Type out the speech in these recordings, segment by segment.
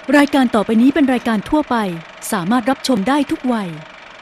รายการต่อไปนี้เป็นรายการทั่วไปสามารถรับชมได้ทุกวัย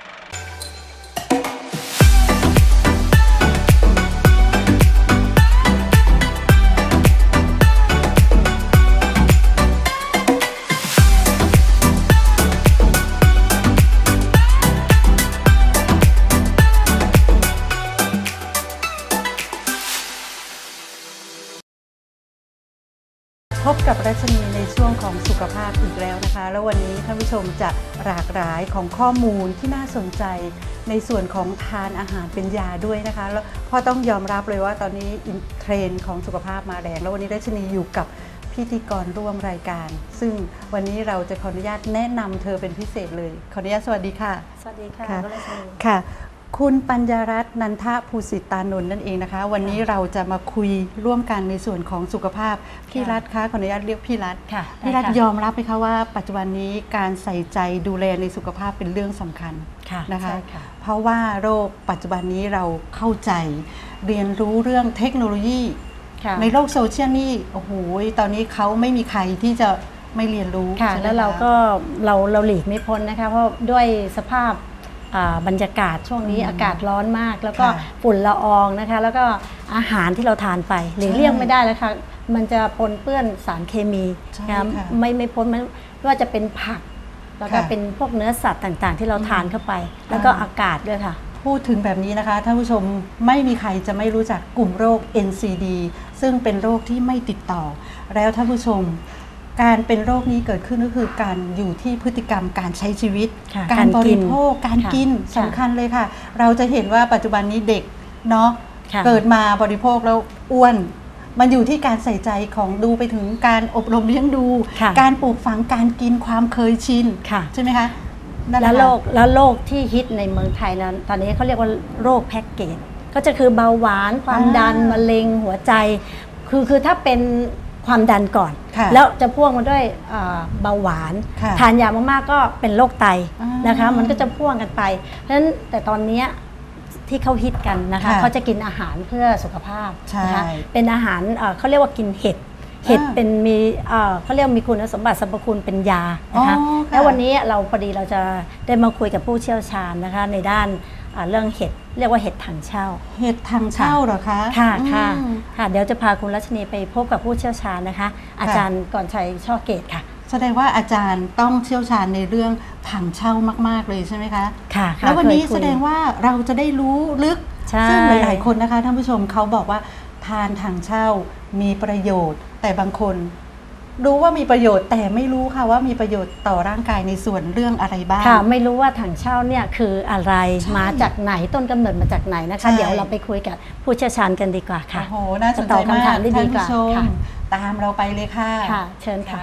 พบกับรัชนีในช่วงของสุขภาพอีกแล้วนะคะแล้ววันนี้ท่านผู้ชมจะหลากหลายของข้อมูลที่น่าสนใจในส่วนของทานอาหารเป็นยาด้วยนะคะแล้วพ่อต้องยอมรับเลยว่าตอนนี้เทรนด์ของสุขภาพมาแรงแล้ววันนี้รัชนีอยู่กับพิธีกรร่วมรายการซึ่งวันนี้เราจะขออนุญาตแนะนำเธอเป็นพิเศษเลยขออนุญาตสวัสดีค่ะสวัสดีค่ะรัชนีค่ะคุณปัญญารัตน์นันทภูสิตานนท์นั่นเองนะคะวันนี้เราจะมาคุยร่วมกันในส่วนของสุขภาพพี่รัตน์คะขออนุญาตเรียกพี่รัตน์พี่รัตน์ยอมรับไหมคะว่าปัจจุบันนี้การใส่ใจดูแลในสุขภาพเป็นเรื่องสำคัญนะคะเพราะว่าโรคปัจจุบันนี้เราเข้าใจเรียนรู้เรื่องเทคโนโลยีในโลกโซเชียลนี่โอ้โหตอนนี้เขาไม่มีใครที่จะไม่เรียนรู้แล้วเราก็เราหลีกไม่พ้นนะคะเพราะด้วยสภาพบรรยากาศช่วงนี้อากาศร้อนมากแล้วก็ฝุ่นละอองนะคะแล้วก็อาหารที่เราทานไปหลีกเลี่ยงไม่ได้แล้วค่ะมันจะปนเปื้อนสารเคมีนะไม่พ้นไม่ว่าจะเป็นผักแล้วก็เป็นพวกเนื้อสัตว์ต่างๆที่เราทานเข้าไปแล้วก็อากาศด้วยค่ะพูดถึงแบบนี้นะคะท่านผู้ชมไม่มีใครจะไม่รู้จักกลุ่มโรค NCD ซึ่งเป็นโรคที่ไม่ติดต่อแล้วท่านผู้ชมการเป็นโรคนี้เกิดขึ้นก็คือการอยู่ที่พฤติกรรมการใช้ชีวิตการบริโภคการกินสำคัญเลยค่ะเราจะเห็นว่าปัจจุบันนี้เด็กเนาะเกิดมาบริโภคแล้วอ้วนมันอยู่ที่การใส่ใจของดูไปถึงการอบรมเลี้ยงดูการปลูกฝังการกินความเคยชินใช่ไหมคะแล้วโรคที่ฮิตในเมืองไทยนั้นตอนนี้เขาเรียกว่าโรคแพ็กเกจก็จะคือเบาหวานความดันมะเร็งหัวใจคือถ้าเป็นความดันก่อนแล้วจะพ่วงมาด้วยเบาหวานทานยามากๆก็เป็นโรคไตนะคะมันก็จะพ่วงกันไปเพราะฉะนั้นแต่ตอนนี้ที่เขาฮิตกันนะคะเขาจะกินอาหารเพื่อสุขภาพนะคะเป็นอาหารเขาเรียกว่ากินเห็ดเป็นมีเขาเรียกมีคุณสมบัติสรรพคุณเป็นยานะคะแล้ววันนี้เราพอดีเราจะได้มาคุยกับผู้เชี่ยวชาญนะคะในด้านเรื่องเห็ดเรียกว่าเห็ดถังเช่าเห็ดถังเช่าเหรอคะค่ะเดี๋ยวจะพาคุณรัชนีไปพบกับผู้เชี่ยวชาญนะคะอาจารย์กรชัยช่อเกตค่ะแสดงว่าอาจารย์ต้องเชี่ยวชาญในเรื่องถังเช่ามากๆเลยใช่ไหมคะค่ะแล้ววันนี้แสดงว่าเราจะได้รู้ลึกซึ่งหลายๆคนนะคะท่านผู้ชมเขาบอกว่าทานถังเช่ามีประโยชน์แต่บางคนรู้ว่ามีประโยชน์แต่ไม่รู้ค่ะว่ามีประโยชน์ต่อร่างกายในส่วนเรื่องอะไรบ้างค่ะไม่รู้ว่าถังเช่าเนี่ยคืออะไรมาจากไหนต้นกำเนิดมาจากไหนนะคะเดี๋ยวเราไปคุยกับผู้เชี่ยวชาญกันดีกว่าค่ะโอ้โหน่าสนใจมากท่านผู้ชมตามเราไปเลยค่ะเชิญค่ะ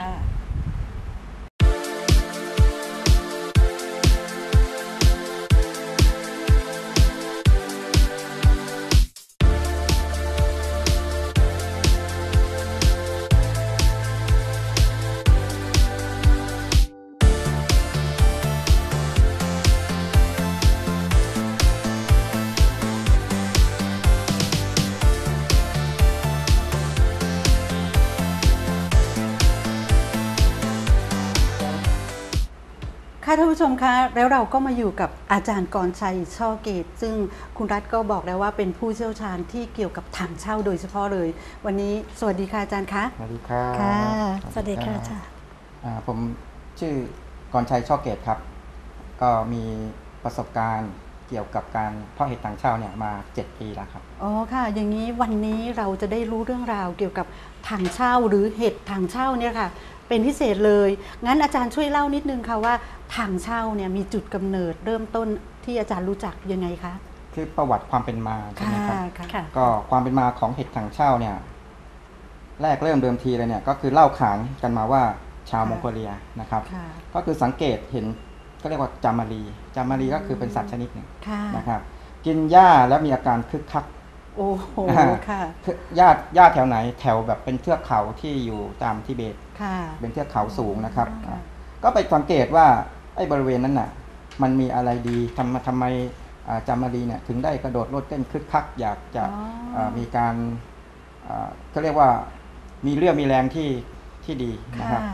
ค่ะท่านผู้ชมคะแล้วเราก็มาอยู่กับอาจารย์กรชัยช่อเกตซึ่งคุณรัฐก็บอกแล้วว่าเป็นผู้เชี่ยวชาญที่เกี่ยวกับถังเช่าโดยเฉพาะเลยวันนี้สวัสดีค่ะอาจารย์คะสวัสดีครับสวัสดีค่ะอาจารย์ผมชื่อกรชัยช่อเกตครับก็มีประสบการณ์เกี่ยวกับการเพาะเห็ดถังเช่าเนี่ยมา7 ปีแล้วครับอ๋อค่ะอย่างนี้วันนี้เราจะได้รู้เรื่องราวเกี่ยวกับถังเช่าหรือเห็ดถังเช่าเนี่ยค่ะเป็นพิเศษเลยงั้นอาจารย์ช่วยเล่านิดนึงค่ะว่าถังเช่าเนี่ยมีจุดกำเนิดเริ่มต้นที่อาจารย์รู้จักยังไงคะคือประวัติความเป็นมาใช่ไหมครับก็ความเป็นมาของเห็ดถังเช่าเนี่ยแรกเริ่มเดิมทีเลยเนี่ยก็คือเล่าขานกันมาว่าชาวมองโกเลียนะครับก็คือสังเกตเห็นก็เรียกว่าจามารีก็คือเป็นสัตว์ชนิดหนึ่งนะครับกินหญ้าแล้วมีอาการคึกคักโอ้โหค่ะหญ้าแถวไหนแถวแบบเป็นเทือกเขาที่อยู่ตามทิเบตเป็นเทือกเขาสูงนะครับก็ไปสังเกตว่าไอ้บริเวณนั้นน่ะมันมีอะไรดีทำไมจามารีเนี่ยถึงได้กระโดดโลดเต้นคึกคักอยากจะมีการเขาเรียกว่ามีเรี่ยวมีแรงที่ดีนะครับ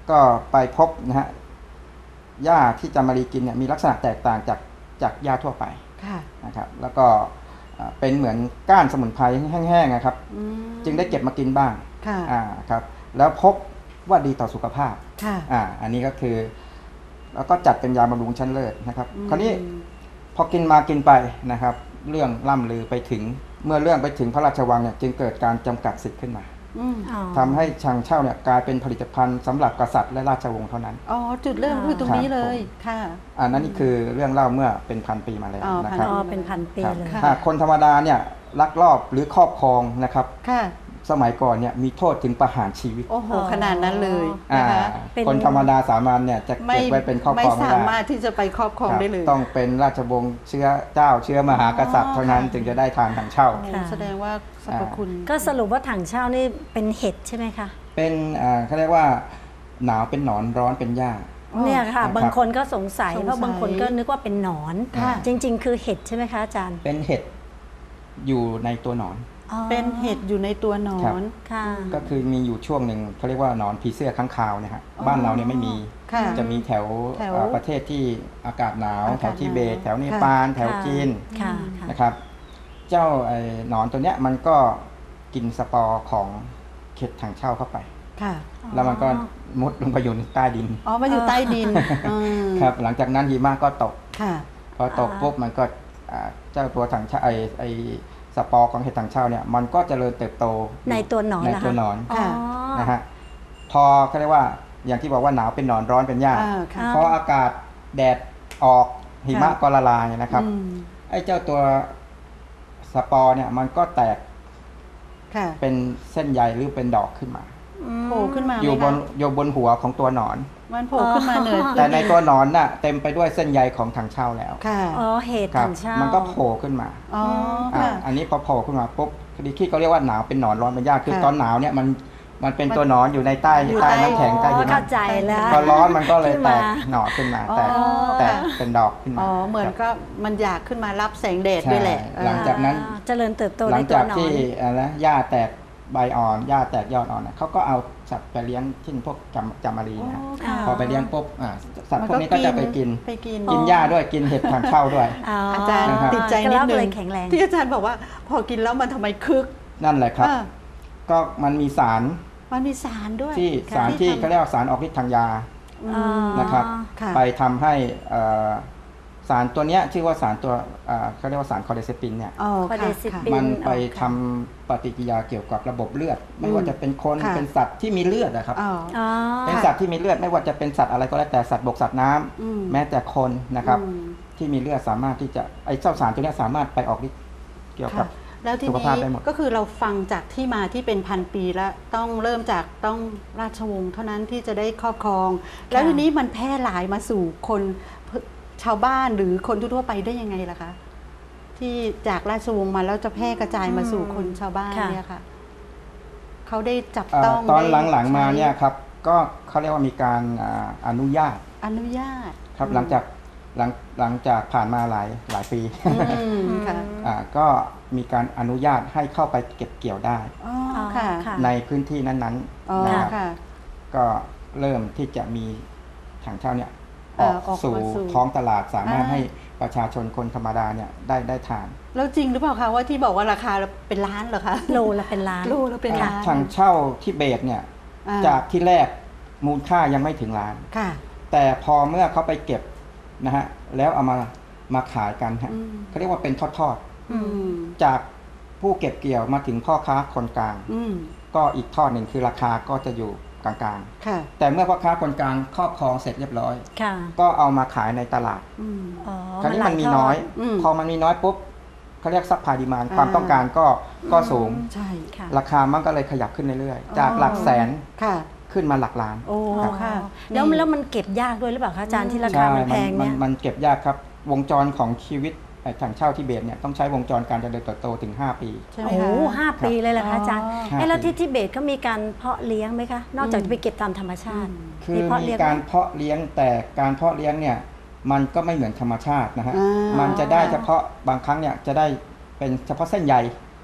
ก็ไปพบนะฮะหญ้าที่จามารีกินเนี่ยมีลักษณะแตกต่างจากหญ้าทั่วไปนะครับแล้วก็เป็นเหมือนก้านสมุนไพรแห้งๆนะครับจึงได้เก็บมากินบ้างครับแล้วพบว่าดีต่อสุขภาพอันนี้ก็คือแล้วก็จัดเป็นยาบำรุงชั้นเลิศนะครับคราวนี้พอกินมากินไปนะครับเรื่องล่ำลือไปถึงเมื่อเรื่องไปถึงพระราชวังเนี่ยจึงเกิดการจำกัดสิทธิ์ขึ้นมาทำให้ชังเช่าเนี่ยกลายเป็นผลิตภัณฑ์สำหรับกษัตริย์และราชวงศ์เท่านั้นจุดเริ่มคือตรงนี้เลยค่ะอันนั้นนี่คือเรื่องเล่าเมื่อเป็นพันปีมาแล้วนะครับเป็นพันปีเลยคนธรรมดาเนี่ยลักลอบหรือครอบครองนะครับสมัยก่อนเนี่ยมีโทษถึงประหารชีวิตโอ้โหขนาดนั้นเลยคนธรรมดาสามัญเนี่ยจะเก็บไว้เป็นครอบครองไม่ได้ไม่สามารถที่จะไปครอบครองได้เลยต้องเป็นราชวงศ์เชื้อเจ้าเชื้อมหากษัตริย์เท่านั้นจึงจะได้ทานถังเช่าแสดงว่าสรรพคุณก็สรุปว่าถังเช่านี่เป็นเห็ดใช่ไหมคะเป็นเขาเรียกว่าหนาวเป็นหนอนร้อนเป็นหญ้าเนี่ยค่ะบางคนก็สงสัยเพราะบางคนก็นึกว่าเป็นหนอนจริงๆคือเห็ดใช่ไหมคะอาจารย์เป็นเห็ดอยู่ในตัวหนอนเป็นเห็ดอยู่ในตัวหนอนก็คือมีอยู่ช่วงหนึ่งเขาเรียกว่าหนอนผีเสื้อค้างคาวนะฮะบ้านเราเนี่ยไม่มีจะมีแถวประเทศที่อากาศหนาวแถวทิเบตแถวเนปาลแถวจีนนะครับเจ้าหนอนตัวเนี้ยมันก็กินสปอร์ของเห็ดถังเช่าเข้าไปแล้วมันก็มุดลงไปอยู่ใต้ดินมันอยู่ใต้ดินครับหลังจากนั้นหิมะก็ตกพอตกปุ๊บมันก็เจ้าตัวถังเช่าไอสปอร์ของเห็ดถังเช่าเนี่ยมันก็เจริญเติบโตในตัวหนอนนะฮะพอเขาเรียกว่าอย่างที่บอกว่าหนาวเป็นหนอนร้อนเป็นหญ้าพออากาศแดดออกหิมะก็ละลายนะครับไอ้เจ้าตัวสปอร์เนี่ยมันก็แตกเป็นเส้นใยหรือเป็นดอกขึ้นมาโผล่ขึ้นมาอยู่บนหัวของตัวหนอนมันโผล่ขึ้นมาเหนือแต่ในตัวหนอนน่ะเต็มไปด้วยเส้นใยของถังเช่าแล้วเห็ดถังเช่ามันก็โผล่ขึ้นมาอันนี้พอโผล่ขึ้นมาปุ๊บคดีที่เขาเรียกว่าหนาวเป็นหนอนร้อนเป็นหญ้าคือตอนหนาวเนี่ยมันเป็นตัวหนอนอยู่ในใต้น้ำแข็งใต้หิมะเข้าใจแล้วพอร้อนมันก็เลยแตกหน่อขึ้นมาแตกเป็นดอกขึ้นมาเหมือนก็มันอยากขึ้นมารับแสงแดดด้วยแหละหลังจากนั้นเจริญเติบโตหลังจากที่หญ้าแตกใบอ่อนหญ้าแตกยอดอ่อนเขาก็เอาสัตว์ไปเลี้ยงที่พวกจามารีนะพอไปเลี้ยงปุ๊บสัตว์พวกนี้ก็จะไปกินหญ้าด้วยกินเห็ดถังเช่าด้วยอาจารย์ติดใจนิดนึงที่อาจารย์บอกว่าพอกินแล้วมันทำไมคึกนั่นแหละครับก็มันมีสารด้วยที่สารที่เขาเรียกว่าสารออกฤทธิ์ทางยานะครับไปทำให้สารตัวนี้ชื่อว่าสารตัวเขาเรียกว่าสารคอเดซิปินเนี่ยมันไปทำปฏิกิริยาเกี่ยวกับระบบเลือดไม่ว่าจะเป็นคนเป็นสัตว์ที่มีเลือดนะครับเป็นสัตว์ที่มีเลือดไม่ว่าจะเป็นสัตว์อะไรก็แล้วแต่สัตว์บกสัตว์น้ำแม้แต่คนนะครับที่มีเลือดสามารถที่จะไอ้เจ้าสารตัวนี้สามารถไปออกฤทธิ์เกี่ยวกับแล้วทีนี้ก็คือเราฟังจากที่มาที่เป็นพันปีแล้วต้องเริ่มจากต้องราชวงศ์เท่านั้นที่จะได้ครอบครองแล้วทีนี้มันแพร่หลายมาสู่คนชาวบ้านหรือคนทั่วไปได้ยังไงล่ะคะที่จากราชวงศ์มาแล้วจะแพร่กระจายมาสู่คนชาวบ้านเนี่ยค่ะเขาได้จับต้องตอนหลังๆมาเนี่ยครับก็เขาเรียกว่ามีการอนุญาตครับหลังจากผ่านมาหลายปีก็มีการอนุญาตให้เข้าไปเก็บเกี่ยวได้ในพื้นที่นั้นๆนะครับก็เริ่มที่จะมีถังเช่าเนี่ยออกสู่ท้องตลาดสามารถให้ประชาชนคนธรรมดาเนี่ยได้ทานแล้วจริงหรือเปล่าคะว่าที่บอกว่าราคาเป็นล้านเหรอคะโลละเป็นล้านถังเช่าที่เบสเนี่ยจากที่แรกมูลค่ายังไม่ถึงล้านแต่พอเมื่อเขาไปเก็บนะฮะแล้วเอามาขายกันฮะเขาเรียกว่าเป็นทอดๆจากผู้เก็บเกี่ยวมาถึงพ่อค้าคนกลางก็อีกทอดหนึ่งคือราคาก็จะอยู่กลางๆแต่เมื่อพ่อค้าคนกลางครอบครองเสร็จเรียบร้อยก็เอามาขายในตลาดคราวนี้มันมีน้อยพอมันมีน้อยปุ๊บเขาเรียกซัพพลายดีมานด์ความต้องการก็สูงราคามันก็เลยขยับขึ้นเรื่อยๆจากหลักแสนขึ้นมาหลักล้านแล้วมันเก็บยากด้วยหรือเปล่าคะอาจารย์ที่ราคามันแพงเนี่ยมันเก็บยากครับวงจรของชีวิตถังเช่าทิเบตเนี่ยต้องใช้วงจรการเจริญเติบโตถึง5 ปีโอ้โห5 ปีเลยเหรอคะอาจารย์แล้วที่ทิเบตเขามีการเพาะเลี้ยงไหมคะนอกจากจะไปเก็บตามธรรมชาติคือมีการเพาะเลี้ยงแต่การเพาะเลี้ยงเนี่ยมันก็ไม่เหมือนธรรมชาตินะฮะมันจะได้เฉพาะบางครั้งเนี่ยจะได้เป็นเฉพาะเส้นใย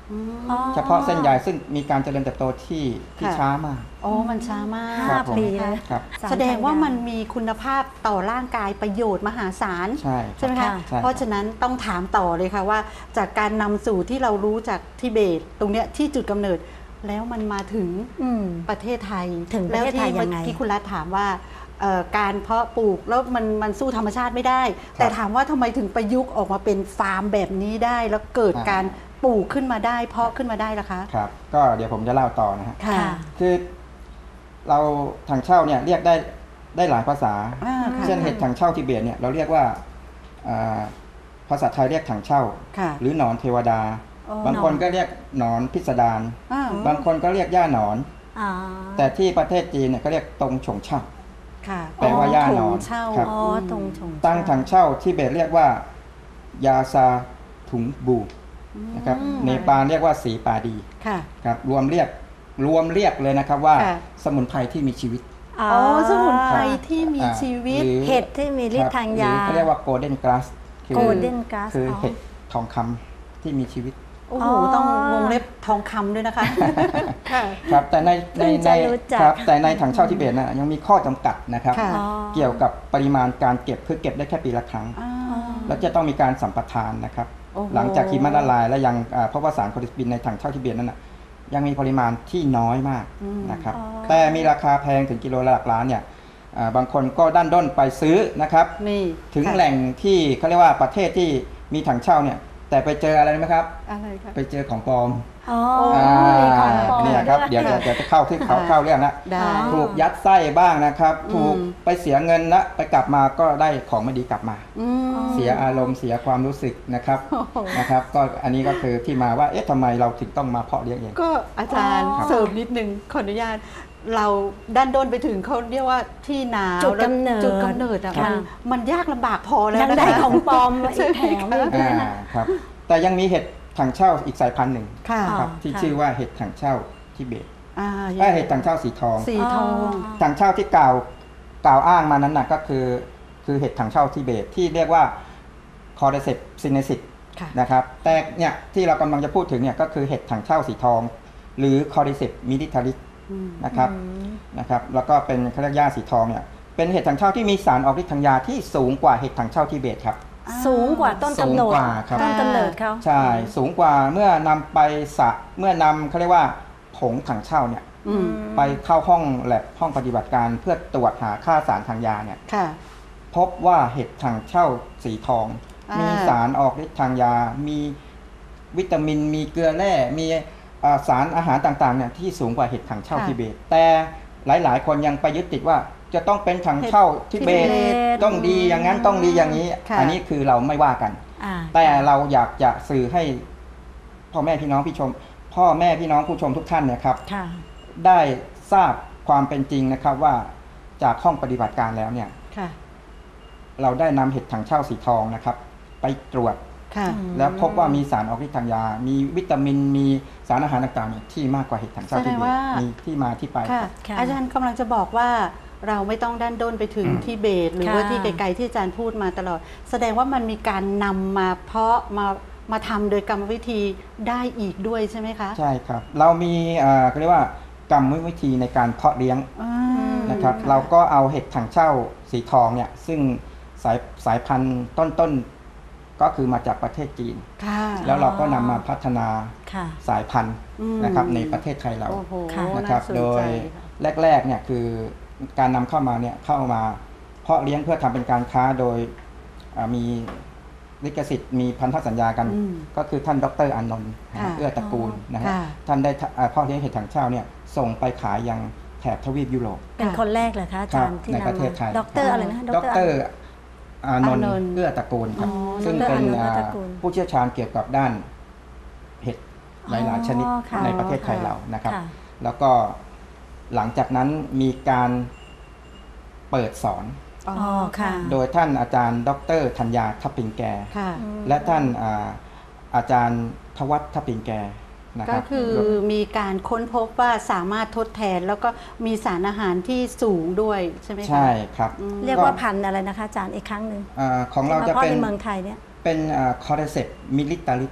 เฉพาะเส้นใยซึ่งมีการเจริญเติบโตที่ช้ามากโอ้มันช้ามาก 5 ปีเลยแสดงว่ามันมีคุณภาพต่อร่างกายประโยชน์มหาศาลใช่ไหมคะเพราะฉะนั้นต้องถามต่อเลยค่ะว่าจากการนำสู่ที่เรารู้จากทิเบตตรงเนี้ยที่จุดกำเนิดแล้วมันมาถึงประเทศไทยแล้วที่คุณรัฐถามว่าการเพาะปลูกแล้วมันสู้ธรรมชาติไม่ได้แต่ถามว่าทำไมถึงประยุกต์ออกมาเป็นฟาร์มแบบนี้ได้แล้วเกิดการปลูกขึ้นมาได้เพาะขึ้นมาได้ล่ะคะครับก็เดี๋ยวผมจะเล่าต่อนะฮะคือเราถังเช่าเนี่ยเรียกได้หลายภาษาเช่นเห็ดถังเช่าทิเบตเนี่ยเราเรียกว่าภาษาไทยเรียกถังเช่าหรือหนอนเทวดาบางคนก็เรียกหนอนพิสดารบางคนก็เรียกย่าหนอนแต่ที่ประเทศจีนเนี่ยก็เรียกตงฉงเช่าแปลว่าย่าหนอนครับตั้งถังเช่าทิเบตเรียกว่ายาซาถุงบูนะครับเนปาลเรียกว่าสีปาดีครับรวมเรียกเลยนะครับว่าสมุนไพรที่มีชีวิตสมุนไพรที่มีชีวิตเห็ดที่มีฤทธิ์ทางยาเขาเรียกว่าโกลเด้นกราสคือเห็ดทองคำที่มีชีวิตโอ้โหต้องวงเล็บทองคำด้วยนะคะครับแต่ในถังเช่าทิเบตนะยังมีข้อจำกัดนะครับเกี่ยวกับปริมาณการเก็บคือเก็บได้แค่ปีละครั้งแล้วจะต้องมีการสัมปทานนะครับหลังจากหิมะละลายและยังเพราะว่าสารโคลิสตินในถังเช่าทิเบตนั้นยังมีปริมาณที่น้อยมากนะครับแต่มีราคาแพงถึงกิโลละหลักล้านเนี่ยบางคนก็ดันด้นไปซื้อนะครับถึงแหล่งที่เขาเรียกว่าประเทศที่มีถังเช่าเนี่ยแต่ไปเจออะไรไหมครับไปเจอของปลอมเนี่ยครับเดี๋ยวจะเข้าที่เข้าเรื่องละถูกยัดไส้บ้างนะครับถูกไปเสียเงินนะไปกลับมาก็ได้ของไม่ดีกลับมาเสียอารมณ์เสียความรู้สึกนะครับก็อันนี้ก็คือที่มาว่าเอ๊ะทำไมเราถึงต้องมาเพาะเลี้ยงเองก็อาจารย์เสริมนิดนึงขออนุญาตเราดันโดนไปถึงเขาเรียกว่าที่หนาวจุดกำเนิดมันยากลำบากพอแล้วยังได้ของปลอมอีกแถมครับแต่ยังมีเห็ดถังเช่าอีกสายพันธุ์หนึ่งครับที่ชื่อว่าเห็ดถังเช่าทิเบตเห็ดถังเช่าสีทองถังเช่าที่กล่าวอ้างมานั้นก็คือเห็ดถังเช่าทิเบตที่เรียกว่าคอร์เดเซปซินเนซิสนะครับแต่เนี่ยที่เรากำลังจะพูดถึงเนี่ยก็คือเห็ดถังเช่าสีทองหรือคอร์เดเซปมิลิทาริสนะครับแล้วก็เป็นเขาเรียกหญ้าสีทองเนี่ยเป็นเห็ดถังเช่าที่มีสารออกฤทธิ์ทางยาที่สูงกว่าเห็ดถังเช่าทิเบตครับสูงกว่าต้นกำเนิดเขาใช่สูงกว่าเมื่อนำไปเมื่อนำเขาเรียกว่าผงถังเช่าเนี่ยไปเข้าห้องแลบห้องปฏิบัติการเพื่อตรวจหาค่าสารทางยาเนี่ยพบว่าเห็ดถังเช่าสีทองมีสารออกฤทธิ์ทางยามีวิตามินมีเกลือแร่มีสารอาหารต่างๆเนี่ยที่สูงกว่าเห็ดถังเช่าทิเบตแต่หลายๆคนยังไปยึดติดว่าจะต้องเป็นถังเช่าทิเบตต้องดีอย่างนั้นต้องดีอย่างนี้อันนี้คือเราไม่ว่ากันแต่เราอยากจะสื่อให้พ่อแม่พี่น้องผู้ชมทุกท่านเนี่ยครับได้ทราบความเป็นจริงนะครับว่าจากห้องปฏิบัติการแล้วเนี่ยเราได้นำเห็ดถังเช่าสีทองนะครับไปตรวจแล้วพบว่ามีสารออกฤทธิ์ทางยามีวิตามินมีสารอาหารต่างๆที่มากกว่าเห็ดถังเช่าทิเบตมีที่มาที่ไปอาจารย์กำลังจะบอกว่าเราไม่ต้องดันด้นไปถึงทิเบตหรือว่าที่ไกลๆที่อาจารย์พูดมาตลอดแสดงว่ามันมีการนำมาเพาะมาทำโดยกรรมวิธีได้อีกด้วยใช่ไหมคะใช่ครับเรามีเขาเรียกว่ากรรมวิธีในการเพาะเลี้ยงนะครับเราก็เอาเห็ดถังเช่าสีทองเนี่ยซึ่งสายพันธุ์ต้นก็คือมาจากประเทศจีนแล้วเราก็นำมาพัฒนาสายพันธุ์นะครับในประเทศไทยเรานะครับโดยแรกๆเนี่ยคือการนำเข้ามาเพาะเลี้ยงเพื่อทำเป็นการค้าโดยมีลิขสิทธิ์มีพันธสัญญากันก็คือท่านดร.อานนท์เอื้อตระกูลนะฮะท่านได้เพาะเลี้ยงเห็ดถังเช่าเนี่ยส่งไปขายยังแถบทวีปยุโรปเป็นคนแรกเหรอคะอาจารย์ที่ในประเทศไทยดร.อะไรนะดร.อานนท์เอื้อตระกูลครับซึ่งเป็นผู้เชี่ยวชาญเกี่ยวกับด้านเห็ดหลายๆชนิดในประเทศไทยเรานะครับแล้วก็หลังจากนั้นมีการเปิดสอนโดยท่านอาจารย์ดร.ธัญญาทัพปิงแกและท่านอาจารย์ทวัฒน์ทัพปิงแกก็คือมีการค้นพบว่าสามารถทดแทนแล้วก็มีสารอาหารที่สูงด้วยใช่ไหมคะใช่ครับเรียกว่าพันธุ์อะไรนะคะอาจารย์อีกครั้งหนึ่งของเราจะเป็นเมืองไทยเนี่ยเป็นคอร์เดเซปมิลิตาริสครับ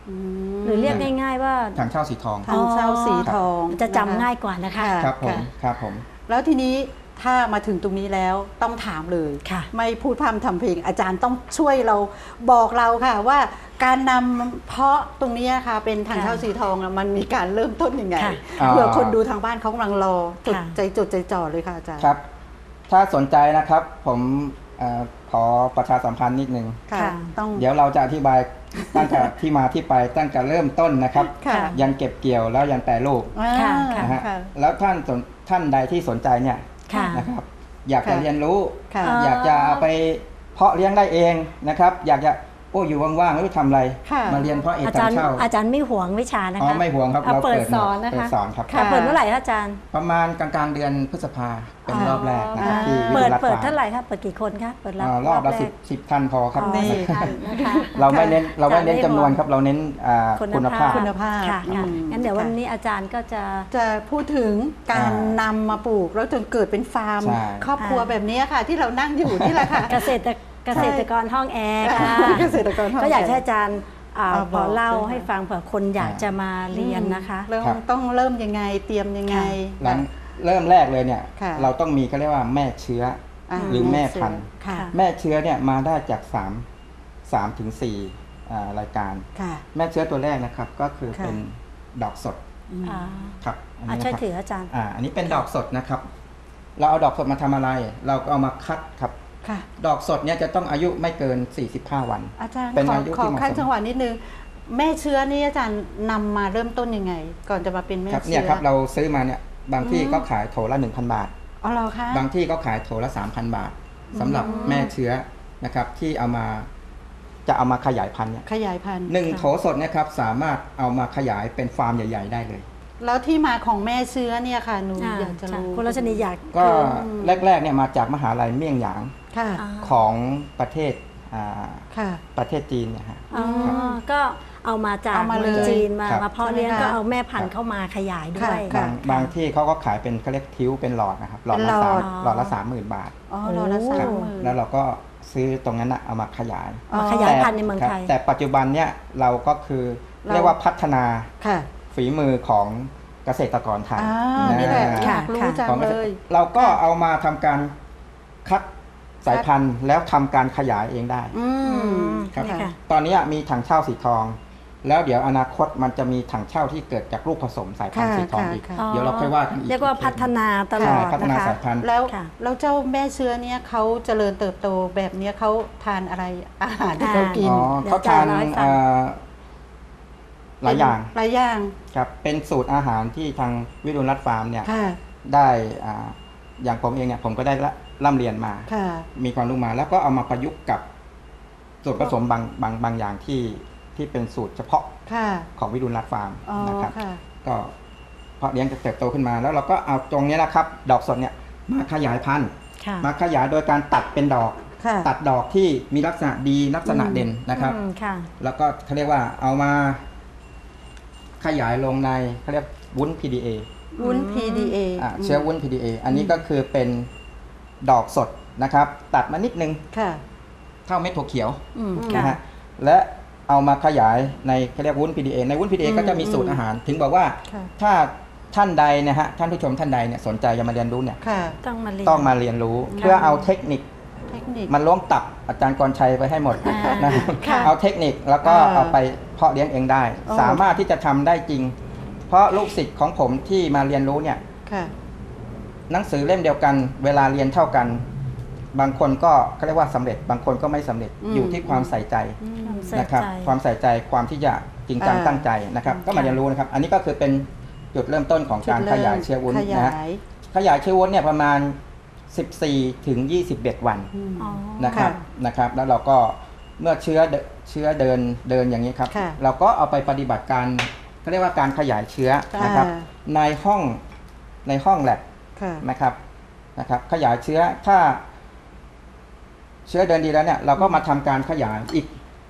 หรือเรียกง่ายๆว่าถังเช่าสีทองถังเช่าสีทองจะจำง่ายกว่านะคะครับผมครับผมแล้วทีนี้ถ้ามาถึงตรงนี้แล้วต้องถามเลยค่ะไม่พูดพร่ำทำเพลงอาจารย์ต้องช่วยเราบอกเราค่ะว่าการนำเพาะตรงนี้ค่ะเป็นถังเช่าสีทองมันมีการเริ่มต้นยังไงค่ะเผื่อคนดูทางบ้านเขากำลังรอจดค่ะใจจ่อเลยค่ะอาจารย์ครับ ถ้าสนใจนะครับผมขอประชาสัมพันธ์นิดนึงค่ะค่ะต้องเดี๋ยวเราจะอธิบายตั้งแต่ที่มาที่ไปตั้งแต่เริ่มต้นนะครับค่ะยันเก็บเกี่ยวแล้วยันแปรรูปค่ะนะฮะค่ะแล้วท่านใดที่สนใจเนี่ยค่ะนะครับ อยากจะค่ะเรียนรู้ค่ะอยากจะเอาไปเพาะเลี้ยงได้เองนะครับ อยากจะอยู่ว่างๆไม่รู้ทำอะไรค่ะมาเรียนเพาะเอกอาถัจาง รย์เช่าอาจารย์ไม่หวงวิชานะอ๋อคะไม่ห่วงครับเอาเราเปิดหมสอนนะคะเปิดสอนครับค่ะเปิดเมื่อไหร่คะอาจารย์ประมาณกลางๆเดือนพฤษภาเป็นรอบแรกนะครับอ๋อที่วิเปิทดยาลัยเปิดเท่าไหร่คะเปิดกี่คนคะเปิดรับรอบละแกสิบท่านพอครับอ๋อนี่ 10ท่านนะคะเราไม่เน้นจำนวนครับเราเน้นคุณภาพคุณภาพค่ะค่ะอืมงั้นเดี๋ยววันนี้อาจารย์ก็จะจะพูดถึงการนำมาปลูกแล้วจนเกิดเป็นฟาร์มใช่ครอบครัวแบบนี้ค่ะ ที่เรานั่งอยู่นี่แหละค่ะเกษตรกรห้องแอร์ค่ะเกษตรกรห้องแอร์ก็อยากให้อาจารย์เอาพอเล่าบอกด้วยให้ฟังเผื่อคนอยากจะมาเรียนนะคะเริ่มครับต้องเริ่มยังไงเตรียมยังไงหลังเริ่มแรกเลยเนี่ยค่ะเราต้องมีก็เรียกว่าแม่เชื้อออ่าหรือแม่พันธุ์ค่ะแม่เชื้อเนี่ยมาได้จาก3 ถึง 4รายการค่ะแม่เชื้อตัวแรกนะครับก็คือค่ะเป็นดอกสดอ่าครับอันอ่ะนี้ช่วยนะครับถืออาจารย์อันนี้เป็นดอกสดนะครับ เราเอาดอกสดมาทำอะไร เราก็เอามาคัดครับค่ะดอกสดเนี่ยจะต้องอายุไม่เกิน 45 วันอาจารย์เป็นขออายุขอที่เหมาะขั้นสมจังหวะนิดนึงแม่เชื้อนี่อาจารย์นำมาเริ่มต้นยังไง ก่อนจะมาเป็นแม่ครับเชื้อเนี่ยครับเราซื้อมาเนี่ยบางที่ก็ขายโถละ 1,000 บาทอ๋อเหรอคะบางที่ก็ขายโถละ 3,000 บาทสำหรับแม่เชื้อนะครับที่เอามาจะเอามาขยายพันธุ์เนี่ยขยายพันธุ์หนึ่งโถสดเนะครับสามารถเอามาขยายเป็นฟาร์มใหญ่ ๆ ได้เลยแล้วที่มาของแม่เชื้อเนี่ยค่ะหนูอยากจะรู้คุณรัชนีอยากก็แรกๆเนี่ยมาจากมหาลัยเมี่ยงหยางค่ะของประเทศค่ะประเทศจีนนะฮะอ๋อก็เอามาจากเอามาเลยเมืองจีนมาครับมาเพาะเลี้ยงใช่ไหมคะก็เอาแม่พันธุ์เข้ามาขยายด้วยค่ะบางที่เขาก็ขายเป็นเขาเรียกทิวเป็นหลอดนะครับหลอดละเป็นหลอดหลอดละ 30,000 บาทอ๋อเราละโอ้สาครัมบหมื่นแล้วเราก็ซื้อตรงนั้นนะเอามาขยายมาขยายพันธุ์ในเมืองไทยครับแต่ปัจจุบันเนี่ยเราก็คือเราเรียกว่าพัฒนาค่ะฝีมือของเกษตรกรไทยนี่แหละอค่ะยากรู้ค่ะจังของเกเลษตรยเราก็เอามาทำการคัดสายพันธุ์แล้วทำการขยายเองได้อืมครับนี่ค่ะตอนนี้มีถังเช่าสีทอง แล้วเดี๋ยวอนาคตมันจะมีถังเช่าที่เกิดจากลูกผสมสายพันธุ์ค่ะสีทองค่ะอีกค่ะเดี๋ยวเราค่อยว่ากันอีกเรียกว่าพัฒนาตลใช่อดพัฒนานะคะสายพันธุ์แล้วค่ะแล้วเจ้าแม่เชื้อเนี่ยเขาเจริญเติบโตแบบเนี้ยเขาทานอะไรอาหารที่เขากินอ๋อเดี๋ยวเขาทานอาจารย์เล่าให้ฟังหลายอย่างหลายอย่างครับเป็นสูตรอาหารที่ทางวิรุณรัตน์ฟาร์มเนี่ยค่ะได้อย่างผมเองเนี่ยผมก็ได้ร่ำเรียนมาค่ะมีความรู้มาแล้วก็เอามาประยุกต์กับส่วนผสมบางอย่างที่เป็นสูตรเฉพาะค่ะของวิรุณรัตน์ฟาร์มอ๋อนะครับค่ะก็เพาะเลี้ยงจะเติบโตขึ้นมา แล้วเราก็เอาตรงนี้นะครับ ดอกสดเนี่ยมาขยายพันธุ์ค่ะมาขยายโดยการตัดเป็นดอกค่ะตัดดอกที่มีลักษณะดีลักษณะเด่นนะครับอืมค่ะแล้วก็เขาเรียกว่าเอามาขยายลงในเขาเรียกวุ้น PDA วุ้น PDA เชื้อวุ้น PDA อันนี้ก็คือเป็นดอกสดนะครับ ตัดมานิดนึงค่ะเท่าเม็ดถั่วเขียวอืมนะค่ะฮะและเอามาขยายในเขาเรียกวุ้น PDA ในวุ้น PDA ก็จะมีสูตรอาหาร ถึงบอกว่าค่ะถ้าท่านใดนะฮะท่านผู้ชมท่านใดเนี่ยสนใจจะมาเรียนรู้เนี่ยค่ะต้องมาเรียนต้องมาเรียนรู้ เพื่อเอาเทคนิคเทคนิคมันล้วงตับอาจารย์กรชัยไปให้หมดอ่านนะครับค่ะเอาเทคนิคแล้วก็เอาไปเพาะเลี้ยงเองได้อ๋อสามารถที่จะทำได้จริง เพราะลูกศิษย์ของผมที่มาเรียนรู้เนี่ยค่ะหนังสือเล่มเดียวกัน เวลาเรียนเท่ากัน บางคนก็เขาเรียกว่าสำเร็จ บางคนก็ไม่สำเร็จอืมอยู่ที่ความใส่ใจความใส่นะครับใจความใส่ใจความที่จะจริงจังอ่าตั้งใจนะครับ ก็มาเรียนรู้นะครับ อันนี้ก็คือเป็นจุดเริ่มต้นของการขยายเชื้อวุ้นขนะยาฮะยขยายเชื้อวุ้นเนี่ยประมาณ 14 ถึง 21 วันอืมอ๋อนะครับ นะครับ แล้วเราก็เมื่อเชื้อเดินอย่างนี้ครับค่ะเราก็เอาไปปฏิบัติการเขาเรียกว่าการขยายเชื้อนะครับอ่าในห้องแลบค่ะนะครับขยายเชื้อถ้าเชื้อเดินดีแล้วเนี่ยเราก็มาทำการขยายอีก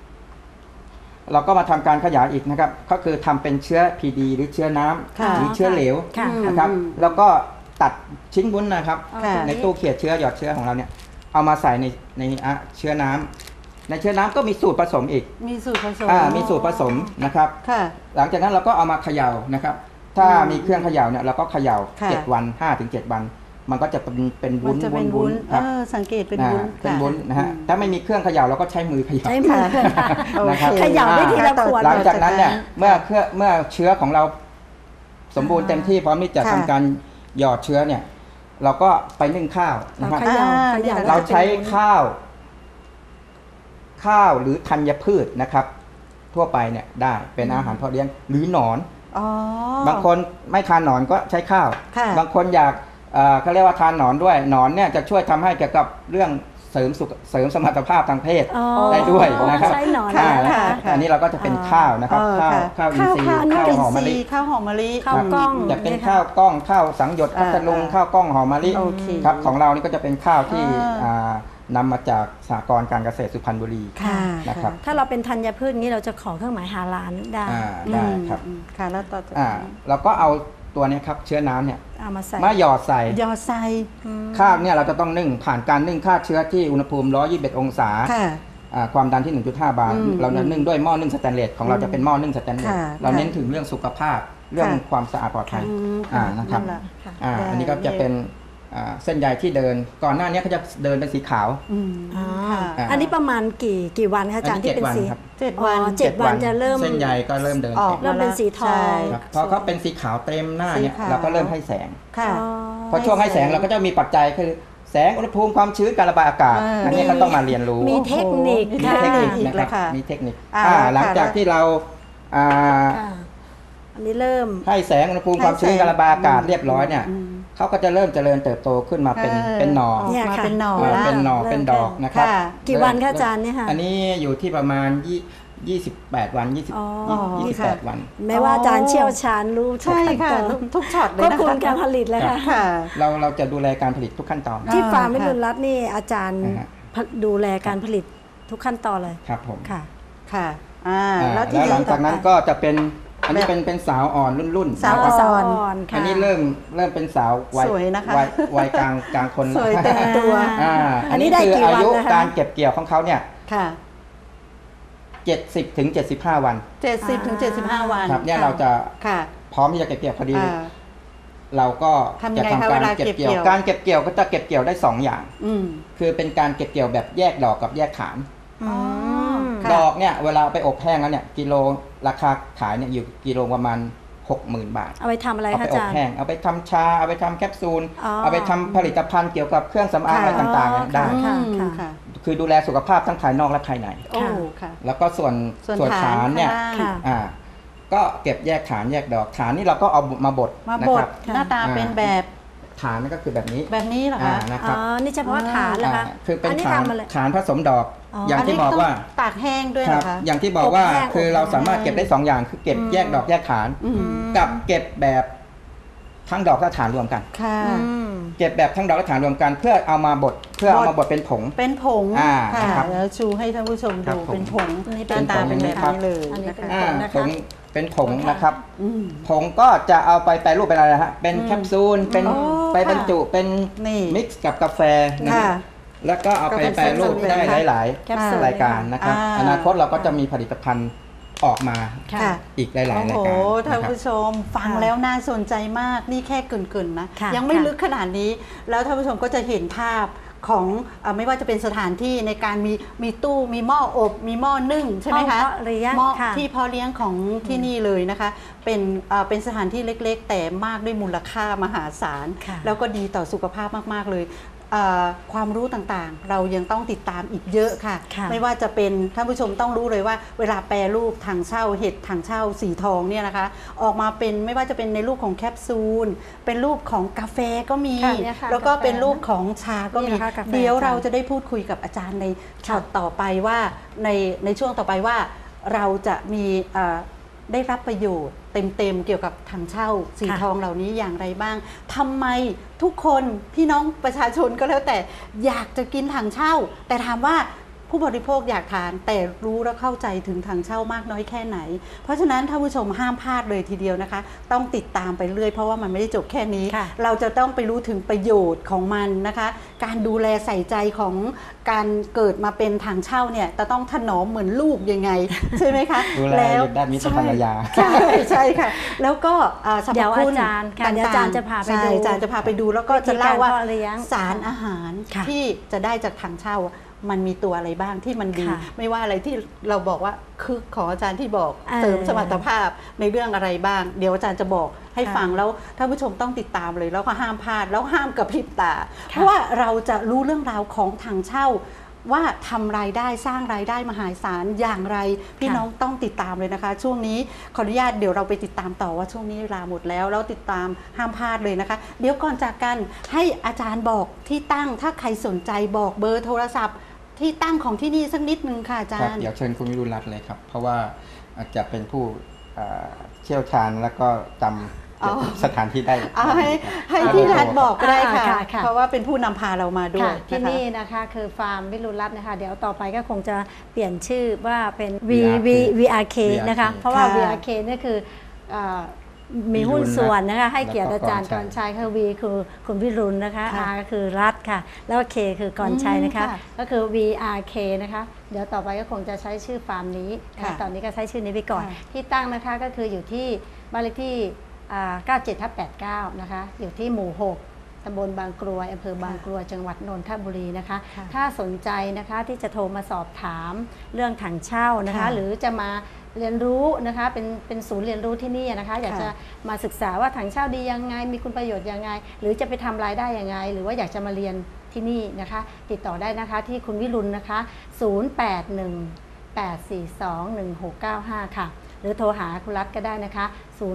นะครับก็คือทำเป็นเชื้อ PD หรือเชื้อน้ำค่ะหรือเชื้อเหลวค่ะนะครับ แล้วก็ตัดชิ้นวุ้นนะครับค่ะในตู้เขียดเชื้อหยอดเชื้อของเราเนี่ยเอามาใส่ในเชื้อน้ในเชื้อน้ำก็มีสูตรผสมอีกมีสูตรผสมมีสูตรผสมนะครับหลังจากนั้นเราก็เอามาเขย่านะครับถ้ามีเครื่องเขย่าเนี่ยเราก็เขย่า7 วัน 5-7 วันมันก็จะเป็นวุ้นครับสังเกตเป็นวุ้นนะฮะถ้าไม่มีเครื่องเขย่าเราก็ใช้มือเขย่านะครับเขย่าได้ทีละขวดหลังจากนั้นเนี่ยเมื่อเชื้อของเราสมบูรณ์เต็มที่พร้อมที่จะทำการหยอดเชื้อเนี่ยเราก็ไปนึ่งข้าวนะครับเราใช้ข้าวหรือธัญพืชนะครับทั่วไปเนี่ยได้เป็นอาหารเพาะเลี้ยงหรือหนอนบางคนไม่ทานหนอนก็ใช้ข้าวบางคนอยากเขาเรียกว่าทานหนอนด้วยหนอนเนี่ยจะช่วยทำให้เกี่ยวกับเรื่องเสริมสมรรถภาพทางเพศได้ด้วยนะครับอันนี้เราก็จะเป็นข้าวนะครับข้าวอินทรีย์ข้าวหอมมะลิข้าวหอมมะลิข้าวกล้องจะเป็นข้าวกล้องข้าวสังหยดพัทลุงข้าวกล้องหอมมะลิครับของเรานี่ก็จะเป็นข้าวที่นำมาจากสหกรณ์การเกษตรสุพรรณบุรีนะครับถ้าเราเป็นธัญพืชนี้เราจะขอเครื่องหมายฮาลาลได้ครับค่ะแล้วต่อจากเราก็เอาตัวนี้ครับเชื้อน้ำเนี่ยมาหยอดใส่ข้าวเนี่ยเราจะต้องนึ่งผ่านการนึ่งฆ่าเชื้อที่อุณหภูมิ121 องศาความดันที่ 1.5 บาร์เราจะนึ่งด้วยหม้อนึ่งสแตนเลสของเราจะเป็นหม้อนึ่งสแตนเลสเราเน้นถึงเรื่องสุขภาพเรื่องความสะอาดปลอดภัยนะครับอันนี้ก็จะเป็นเส้นใยที่เดินก่อนหน้านี้เขาจะเดินเป็นสีขาวอันนี้ประมาณกี่วันคะอาจารย์ที่เป็นสี 7 วัน 7 วันจะเริ่มเส้นใยก็เริ่มเดินเริ่มเป็นสีทองพอเขาเป็นสีขาวเต็มหน้าเนี่ยเราก็เริ่มให้แสงพอช่วงให้แสงเราก็จะมีปัจจัยคือแสงอุณหภูมิความชื้นการระบายอากาศอันนี้ก็ต้องมาเรียนรู้มีเทคนิคนะครับมีเทคนิคหลังจากที่เราอันนี้เริ่มให้แสงอุณหภูมิความชื้นการระบายอากาศเรียบร้อยเนี่ยเขาก็จะเริ่มเจริญเติบโตขึ้นมาเป็นหน่อเป็นหน่อเป็นดอกนะครับกี่วันคะอาจารย์เนี่ยค่ะอันนี้อยู่ที่ประมาณ28 วัน28 วันไม่ว่าอาจารย์เชี่ยวชาญรู้ใช่ค่ะทุกช็อตเลยนะคะควบคุมการผลิตแล้วค่ะเราจะดูแลการผลิตทุกขั้นตอนที่ฟาร์มวิรุณรัตน์นี่อาจารย์ดูแลการผลิตทุกขั้นตอนเลยครับผมค่ะแล้วหลังจากนั้นก็จะเป็นอันนี้เป็นสาวอ่อนรุ่นสาวอ่อนอันนี้เริ่มเป็นสาววัยกลางคนสวยเต็มตัวอันนี้คืออายุการเก็บเกี่ยวของเขาเนี่ย70 ถึง 75 วัน 70 ถึง 75 วันครับเนี่ยเราจะพร้อมที่จะเก็บเกี่ยวพอดีเราก็จะทำการเก็บเกี่ยวการเก็บเกี่ยวก็จะเก็บเกี่ยวได้2 อย่างคือเป็นการเก็บเกี่ยวแบบแยกดอกกับแยกฐานดอกเนี่ยเวลาไปอบแห้งแล้วเนี่ยกิโลราคาขายเนี่ยอยู่กิโลประมาณ 60,000 บาทเอาไปทำอะไรคะอาจารย์เอาไปอบแห้งเอาไปทำชาเอาไปทำแคปซูลเอาไปทำผลิตภัณฑ์เกี่ยวกับเครื่องสำอางอะไรต่างๆได้คือดูแลสุขภาพทั้งภายนอกและภายในแล้วก็ส่วนฐานเนี่ยก็เก็บแยกฐานแยกดอกฐานนี่เราก็เอามาบดนะครับหน้าตาเป็นแบบฐานนี่ก็คือแบบนี้เหรอคะนะครับนี่เฉพาะฐานเหรอคะคือเป็นฐานผสมดอกอย่างที่บอกว่าตากแห้งด้วยนะคะอย่างที่บอกว่าคือเราสามารถเก็บได้2 อย่างคือเก็บแยกดอกแยกฐานกับเก็บแบบทั้งดอกและฐานรวมกันเก็บแบบทั้งดอกและฐานรวมกันเพื่อเอามาบดเป็นผงค่ะแล้วชูให้ท่านผู้ชมดูเป็นผงหน้าตาเป็นแบบนี้เลยผงเป็นผงนะครับผงก็จะเอาไปแปรรูปเป็นอะไรฮะเป็นแคปซูลเป็นไปบรรจุเป็นมิกซ์กับกาแฟแล้วก็เอาไปแปรรูปได้หลายรายการนะครับอนาคตเราก็จะมีผลิตภัณฑ์ออกมาอีกหลายๆรายการโอ้โหท่านผู้ชมฟังแล้วน่าสนใจมากนี่แค่เกินๆนะยังไม่ลึกขนาดนี้แล้วท่านผู้ชมก็จะเห็นภาพของไม่ว่าจะเป็นสถานที่ในการมีตู้มีหม้ออบมีหม้อนึ่งใช่ไหมคะหม้อที่เพาะเลี้ยงของที่นี่เลยนะคะเป็นสถานที่เล็กๆแต่มากด้วยมูลค่ามหาศาลแล้วก็ดีต่อสุขภาพมากๆเลยความรู้ต่างๆเรายังต้องติดตามอีกเยอะค่ะไม่ว่าจะเป็นท่านผู้ชมต้องรู้เลยว่าเวลาแปรรูปถังเช่าเห็ดถังเช่าสีทองเนี่ยนะคะออกมาเป็นไม่ว่าจะเป็นในรูปของแคปซูลเป็นรูปของกาแฟก็มีแล้วก็เป็นรูปของชาก็มีเดี๋ยวเราจะได้พูดคุยกับอาจารย์ในช็อตต่อไปว่าในช่วงต่อไปว่าเราจะมีได้รับประโยชน์เต็มๆเกี่ยวกับถังเช่าสีทองเหล่านี้อย่างไรบ้างทำไมทุกคนพี่น้องประชาชนก็แล้วแต่อยากจะกินถังเช่าแต่ถามว่าผู้บริโภคอยากทานแต่รู้และเข้าใจถึงถังเช่ามากน้อยแค่ไหนเพราะฉะนั้นท่านผู้ชมห้ามพลาดเลยทีเดียวนะคะต้องติดตามไปเรื่อยเพราะว่ามันไม่ได้จบแค่นี้เราจะต้องไปรู้ถึงประโยชน์ของมันนะคะการดูแลใส่ใจของการเกิดมาเป็นถังเช่าเนี่ยจะต้องถนอมเหมือนลูกยังไงใช่ไหมคะดูแลด้านมิตรภรรยาใช่ค่ะแล้วก็สรรพคุณอาจารย์จะพาไปดูอาจารย์จะพาไปดูแล้วก็จะเล่าว่าสารอาหารที่จะได้จากถังเช่ามันมีตัวอะไรบ้างที่มันดีไม่ว่าอะไรที่เราบอกว่าคือขออาจารย์ที่บอกเสริมสมรรถภาพในเรื่องอะไรบ้างเดี๋ยวอาจารย์จะบอกให้ฟังแล้วท่านผู้ชมต้องติดตามเลยแล้วก็ห้ามพลาดแล้วห้ามกระพริบตาเพราะว่าเราจะรู้เรื่องราวของถังเช่าว่าทำรายได้สร้างรายได้มหาศาลอย่างไรพี่น้องต้องติดตามเลยนะคะช่วงนี้ขออนุญาตเดี๋ยวเราไปติดตามต่อว่าช่วงนี้เวลาหมดแล้วติดตามห้ามพลาดเลยนะคะเดี๋ยวก่อนจากกันให้อาจารย์บอกที่ตั้งถ้าใครสนใจบอกเบอร์โทรศัพท์ที่ตั้งของที่นี่สักนิดนึงค่ะอาจารย์เดี๋ยวเชิญคุณวิรุณรัตน์เลยครับเพราะว่าอาจจะเป็นผู้เชี่ยวชาญแล้วก็จำสถานที่ได้ให้ที่รัฐบอกก็ได้ค่ะเพราะว่าเป็นผู้นำพาเรามาด้วยที่นี่นะคะคือฟาร์มวิรุณรัตน์นะคะเดี๋ยวต่อไปก็คงจะเปลี่ยนชื่อว่าเป็น VRK นะคะเพราะว่า VRK นี่คือมีหุ้นส่วนนะคะให้เกียรติอาจารย์กรชัยคือ V คือคุณวิรุณนะคะ R ก็คือรัฐค่ะแล้ว K คือกรชัยนะคะก็คือ VRK นะคะเดี๋ยวต่อไปก็คงจะใช้ชื่อฟาร์มนี้ตอนนี้ก็ใช้ชื่อนี้ไปก่อนที่ตั้งนะคะก็คืออยู่ที่บ้านเลขที่97/89นะคะอยู่ที่หมู่6ตำบลบางกรวยอำเภอบางกรวยจังหวัดนนทบุรีนะคะถ้าสนใจนะคะที่จะโทรมาสอบถามเรื่องถังเช่านะคะหรือจะมาเรียนรู้นะคะเป็นศูนย์เรียนรู้ที่นี่นะคะอยากจะมาศึกษาว่าถังเช่าดียังไงมีคุณประโยชน์ยังไงหรือจะไปทำรายได้ยังไงหรือว่าอยากจะมาเรียนที่นี่นะคะติดต่อได้นะคะที่คุณวิรุณนะคะ0818421695ค่ะหรือโทรหาคุณรัฐก็ได้นะคะ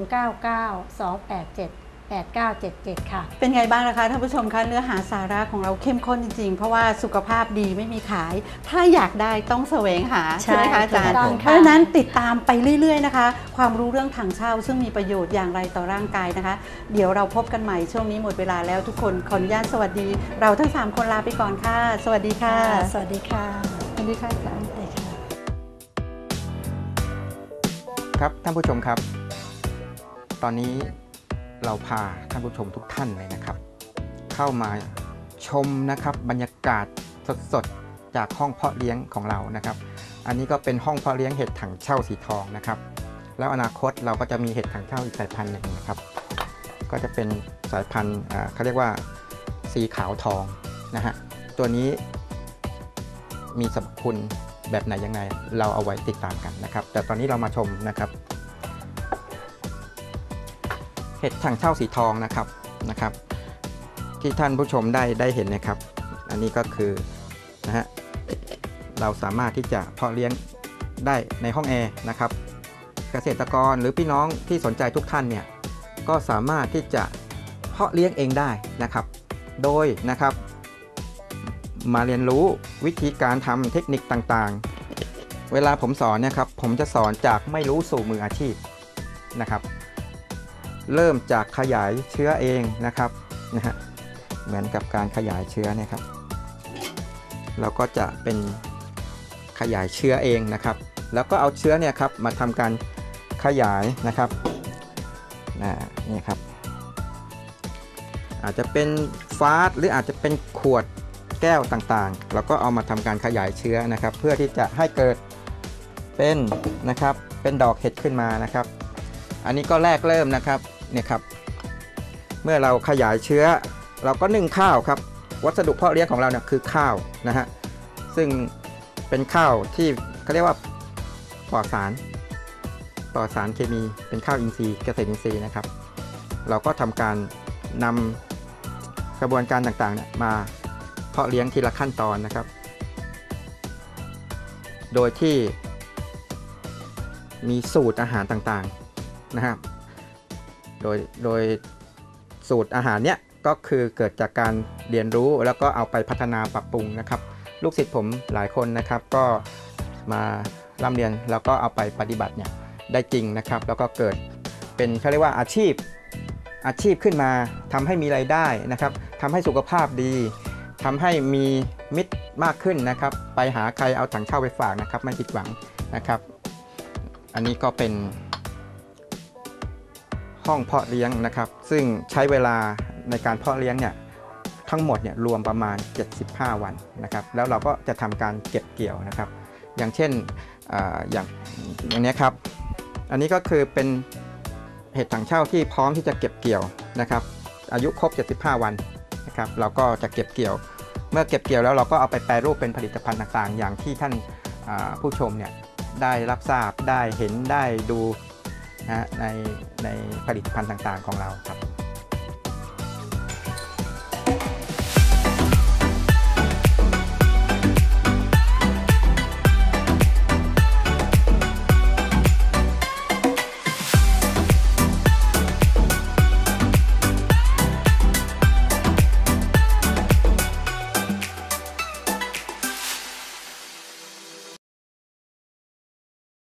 0992878977ค่ะเป็นไงบ้างนะคะท่านผู้ชมคะเนื้อหาสาระของเราเข้มข้นจริงๆเพราะว่าสุขภาพดีไม่มีขายถ้าอยากได้ต้องแสวงหาใช่ไหมคะอาจารย์เพราะฉะนั้นติดตามไปเรื่อยๆนะคะความรู้เรื่องถังเช่าซึ่งมีประโยชน์อย่างไรต่อร่างกายนะคะเดี๋ยวเราพบกันใหม่ช่วงนี้หมดเวลาแล้วทุกคนขออนุญาตสวัสดีเราทั้ง3คนลาไปก่อนค่ะสวัสดีค่ะสวัสดีค่ะสวัสดีค่ะอาจารย์ครับท่านผู้ชมครับตอนนี้เราพาท่านผู้ชมทุกท่านเลยนะครับเข้ามาชมนะครับบรรยากาศสดๆจากห้องเพาะเลี้ยงของเรานะครับอันนี้ก็เป็นห้องเพาะเลี้ยงเห็ดถังเช่าสีทองนะครับแล้วอนาคตเราก็จะมีเห็ดถังเช่าอีกสายพันธุ์หนึ่งนะครับก็จะเป็นสายพันธุ์เขาเรียกว่าสีขาวทองนะฮะตัวนี้มีสรรพคุณแบบไหนยังไงเราเอาไว้ติดตามกันนะครับแต่ตอนนี้เรามาชมนะครับเห็ดถังเช่าสีทองนะครับที่ท่านผู้ชมได้เห็นนะครับอันนี้ก็คือนะฮะเราสามารถที่จะเพาะเลี้ยงได้ในห้องแอร์นะครับเกษตรกรหรือพี่น้องที่สนใจทุกท่านเนี่ยก็สามารถที่จะเพาะเลี้ยงเองได้นะครับโดยนะครับมาเรียนรู้วิธีการทำเทคนิคต่างๆเวลาผมสอนเนี่ยครับผมจะสอนจากไม่รู้สู่มืออาชีพนะครับเริ่มจากขยายเชื้อเองนะครับนะฮะเหมือนกับการขยายเชื้อเนี่ยครับเราก็จะเป็นขยายเชื้อเองนะครับแล้วก็เอาเชื้อเนี่ยครับมาทำการขยายนะครับนี่ครับอาจจะเป็นฟาสหรืออาจจะเป็นขวดแก้วต่างๆเราก็เอามาทำการขยายเชื้อนะครับเพื่อที่จะให้เกิดเป็นนะครับเป็นดอกเห็ดขึ้นมานะครับอันนี้ก็แรกเริ่มนะครับเนี่ยครับเมื่อเราขยายเชื้อเราก็นึ่งข้าวครับวัสดุเพาะเลี้ยงของเราเนี่ยคือข้าวนะฮะซึ่งเป็นข้าวที่เขาเรียกว่าปลอดสารเคมีเป็นข้าวอินทรีย์เกษตรอินทรีย์นะครับเราก็ทำการนำกระบวนการต่างๆเนี่ยมาเพาะเลี้ยงทีละขั้นตอนนะครับโดยที่มีสูตรอาหารต่างๆนะครับโดยสูตรอาหารเนี้ยก็คือเกิดจากการเรียนรู้แล้วก็เอาไปพัฒนาปรับปรุงนะครับลูกศิษย์ผมหลายคนนะครับก็มาร่ำเรียนแล้วก็เอาไปปฏิบัติเนี่ยได้จริงนะครับแล้วก็เกิดเป็นเขาเรียกว่าอาชีพขึ้นมาทำให้มีรายได้นะครับทำให้สุขภาพดีทำให้มีมิตรมากขึ้นนะครับ ไปหาใครเอาถังเช่าไปฝากนะครับไม่ผิดหวังนะครับอันนี้ก็เป็นห้องเพาะเลี้ยงนะครับซึ่งใช้เวลาในการเพาะเลี้ยงเนี่ยทั้งหมดเนี่ยรวมประมาณ75 วันนะครับแล้วเราก็จะทำการเก็บเกี่ยวนะครับอย่างเช่นอย่างนี้ครับอันนี้ก็คือเป็นเห็ดถังเช่าที่พร้อมที่จะเก็บเกี่ยวนะครับอายุครบ75 วันนะครับเราก็จะเก็บเกี่ยวเมื่อเก็บเกี่ยวแล้วเราก็เอาไปแปรรูปเป็นผลิตภัณฑ์ต่างๆอย่างที่ท่านผู้ชมเนี่ยได้รับทราบได้เห็นได้ดูนะในผลิตภัณฑ์ต่างๆของเราครับ